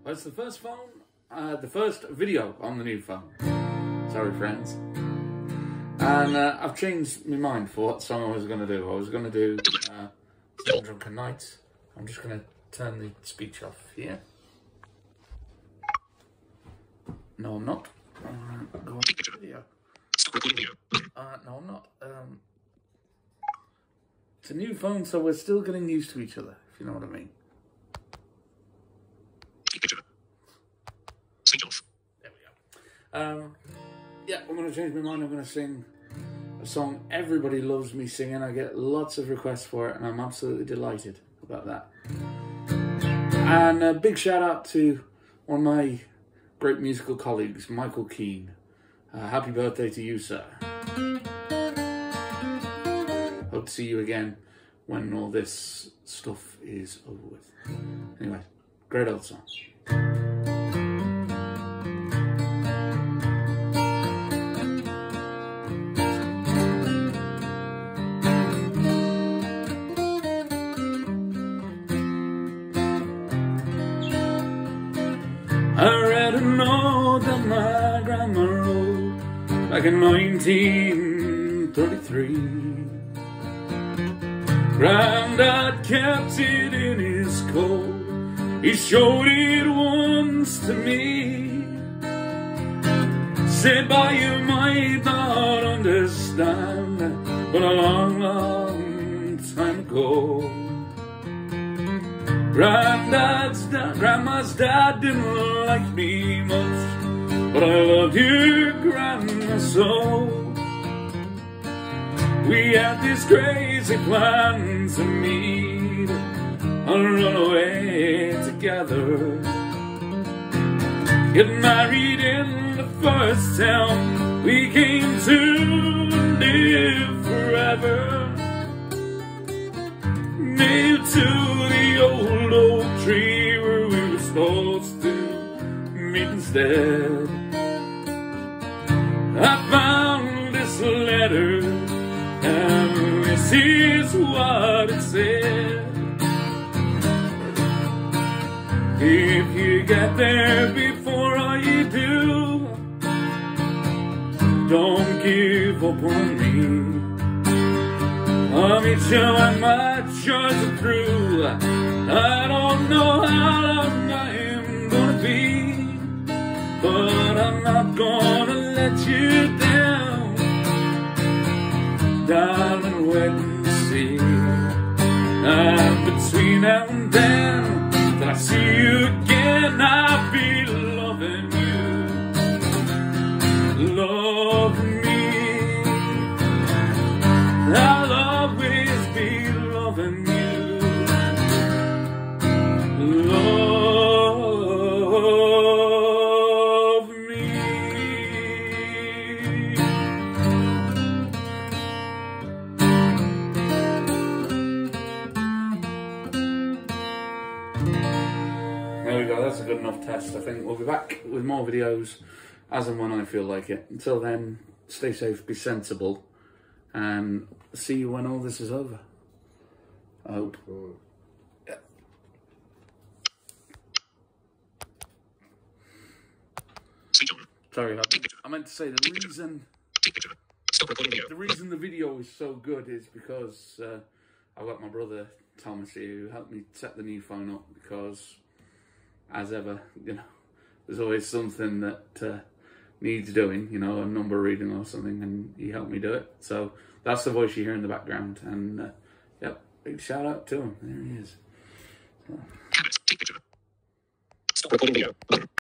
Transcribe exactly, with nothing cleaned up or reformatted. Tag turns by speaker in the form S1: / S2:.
S1: Well, it's the first phone, uh, the first video on the new phone. Sorry, friends. And uh, I've changed my mind for what song I was going to do. I was going to do uh, Seven Drunken Nights. I'm just going to turn the speech off here. No, I'm not. Uh, go on to video. Uh, no, I'm not. Um, it's a new phone, so we're still getting used to each other, if you know what I mean. There we go. Um, yeah, I'm going to change my mind. I'm going to sing a song everybody loves me singing. I get lots of requests for it, and I'm absolutely delighted about that. And a big shout out to one of my great musical colleagues, Michael Keane. Uh, happy birthday to you, sir. Hope to see you again when all this stuff is over with. Anyway, great old song. I read a note that my grandma wrote back in nineteen thirty-three. Granddad kept it in his coat. He showed it once to me. Said, "Boy, you might not understand, but a long, long time ago, Granddad's dad, Grandma's dad didn't like me much, but I loved your grandma so. We had this crazy plan to meet and run away together. Get married in the first town we came to live forever. Nailed to the old oak tree where we were supposed to meet instead. I found this letter, and this is what it said. If you get there before I do, don't give up on me. I'll meet you when my chores are through. I don't know how long I'm gonna be, but I'm not gonna let you down. Darling, wait and see. And between now and then, till I see you again, I'll be loving you. Love me. I'll always be loving you. Love me. There we go, that's a good enough test. I think we'll be back with more videos as and when I feel like it. Until then, stay safe, be sensible, and see you when all this is over. I hope. Yeah. Sorry, I, I meant to say the reason the reason the video is so good is because uh, I've got my brother Thomas here who helped me set the new phone up, because as ever, you know, there's always something that uh, needs doing, you know, a number reading or something, and he helped me do it. So that's the voice you hear in the background, and uh, yep, big shout out to him. There he is. So.